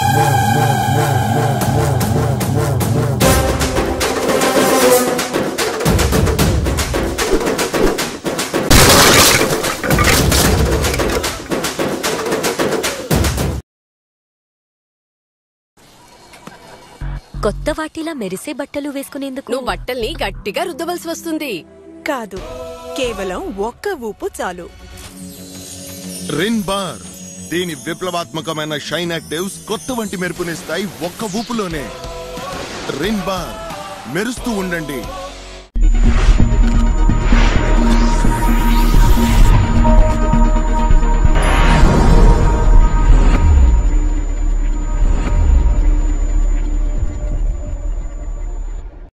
కొత్త వాటిలా మెరిసే బట్టలు వేసుకునేందుకు నువ్వు బట్టల్ని గట్టిగా రుద్దవలసి వస్తుంది. కాదు, కేవలం ఒక్క ఊపు చాలు. రిన్ బార్ దీని విప్లవాత్మకమైన షైన్ యాక్టివ్స్ కొత్త వంటి మెరుపునిస్తాయి ఒక్క ఊపులోనే. రిన్ బార్ మెరుస్తూ ఉండండి.